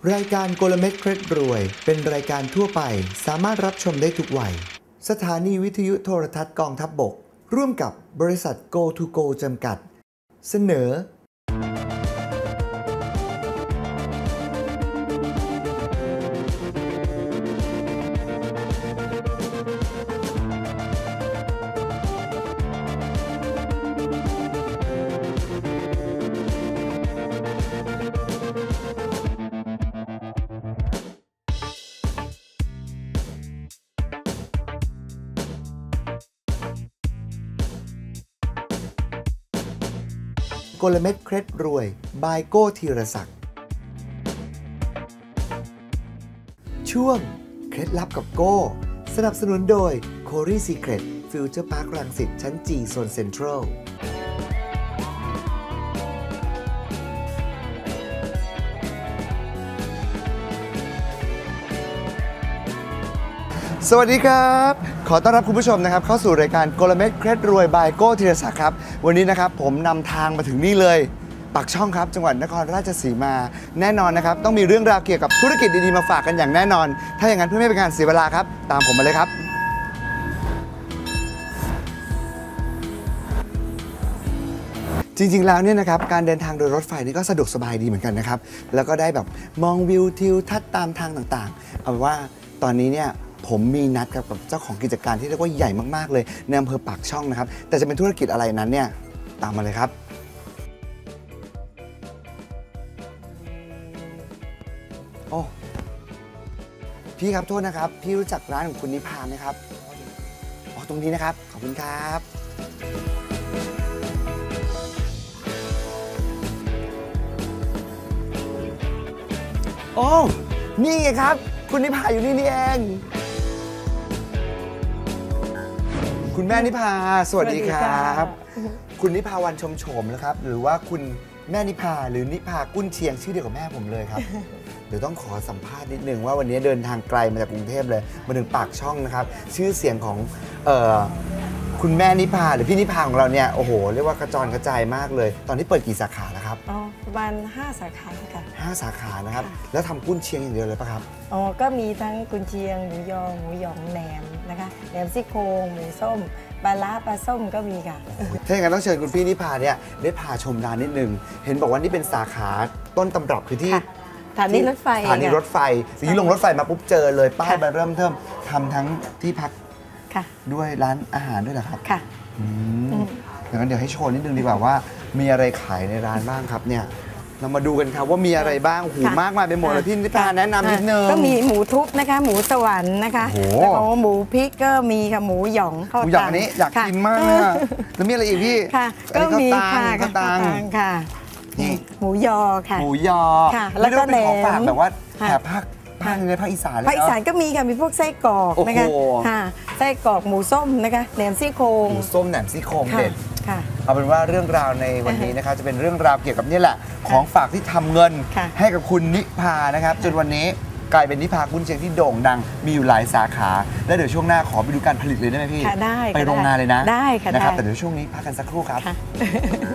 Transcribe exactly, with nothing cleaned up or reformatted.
รายการกลเม็ดเคล็ดรวยเป็นรายการทั่วไปสามารถรับชมได้ทุกวัยสถานีวิทยุโทรทัศน์กองทัพบกร่วมกับบริษัท Go to Go จำกัดเสนอกลเม็ดเคล็ดรวยบายโก้ธีรศักดิ์ช่วงเคล็ดลับกับโก้สนับสนุนโดย Cory Secret Future Park รังสิตชั้น จี โซนเซ็นทรัลสวัสดีครับขอต้อนรับคุณผู้ชมนะครับเข้าสู่รายการกลเม็ดเคล็ดรวยบายโก้ธีรศักดิ์ครับวันนี้นะครับผมนำทางมาถึงนี่เลยปากช่องครับจังหวัดนครราชสีมาแน่นอนนะครับต้องมีเรื่องราวเกี่ยวกับธุรกิจดีๆมาฝากกันอย่างแน่นอนถ้าอย่างนั้นเพื่อไม่เป็นการเสียเวลาครับตามผมมาเลยครับจริงๆแล้วเนี่ยนะครับการเดินทางโดยรถไฟนี่ก็สะดวกสบายดีเหมือนกันนะครับแล้วก็ได้แบบมองวิวทิวทัศน์ตามทางต่างๆเอาเป็นว่าตอนนี้เนี่ยผมมีนัดกับเจ้าของกิจการที่เรียกว่าใหญ่มากๆเลยในอำเภอปากช่องนะครับแต่จะเป็นธุรกิจอะไรนั้นเนี่ยตามมาเลยครับโอ้พี่ครับโทษนะครับพี่รู้จักร้านของคุณนิพาไหมครับอ๋อตรงนี้นะครับขอบคุณครับโอ้นี่ไงครับคุณนิพาอยู่นี่นี่เองคุณแม่นิพาสวัสดีครับคุณนิพาวันชมโฉมนะครับหรือว่าคุณแม่นิพาหรือนิพากุ้นเชียงชื่อเดียวกับแม่ผมเลยครับ เดี๋ยวต้องขอสัมภาษณ์นิดนึงว่าวันนี้เดินทางไกลมาจากกรุงเทพเลยมาถึงปากช่องนะครับชื่อเสียงของเอ่อคุณแม่นิพาหรือพี่นิพาของเราเนี่ยโอ้โหเรียกว่ากระจรกระจายมากเลยตอนนี้เปิดกี่สาขาแล้วครับอ๋อประมาณห้าสาขาค่ะห้าสาขานะครับแล้วทำกุ้นเชียงอย่างเดียวเลยปะครับอ๋อก็มีทั้งกุนเชียงหมูยอหมูหยองแหนมนะคะแหนมซี่โครงหมูส้มปลาล้าปลาส้มก็มีค่ะถ้าอย่างนั้นต้องเชิญคุณพี่นิพาเนี่ยได้พาชมร้านนิดนึงเห็นบอกว่านี่เป็นสาขาต้นตำรับคือที่สถานีรถไฟสถานีรถไฟทีนี้ลงรถไฟมาปุ๊บเจอเลยป้ายมาเริ่มเทิมทำทั้งที่พักด้วยร้านอาหารด้วยเหรอครับค่ะอย่างนั้นเดี๋ยวให้โชว์นิดนึงดีกว่าว่ามีอะไรขายในร้านบ้างครับเนี่ยเรามาดูกันครับว่ามีอะไรบ้างหูมากมายไปหมดเลยพี่นิพาแนะนำนิดนึงก็มีหมูทุบนะคะหมูสวรรค์นะคะแล้วก็หมูพริกก็มีค่ะหมูหยองข้าวตังหมูหยองอันนี้อยากกินมากเลยแล้วมีอะไรอีกพี่ค่ะก็มีค่ะข้าวตังค่ะนี่หมูยอค่ะหมูยอค่ะแล้วก็แหนมแบบว่าแถบภาคภาคในภาคอีสานเลยภาคอีสานก็มีค่ะมีพวกไส้กรอกนะคะค่ะไส้กรอกหมูส้มนะคะแหนมซี่โครงหมูส้มแหนมซี่โครงเด็ดเอาเป็นว่าเรื่องราวในวันนี้นะครับจะเป็นเรื่องราวเกี่ยวกับนี่แหละของฝากที่ทำเงินให้กับคุณนิพานะครับจนวันนี้กลายเป็นนิพากุ้นเชียงที่โด่งดังมีอยู่หลายสาขาและเดี๋ยวช่วงหน้าขอไปดูการผลิตเลยได้ไหมพี่ได้ไปโรงงานเลยนะได้ค่ะนะครับแต่เดี๋ยวช่วงนี้พักกันสักครู่ครับ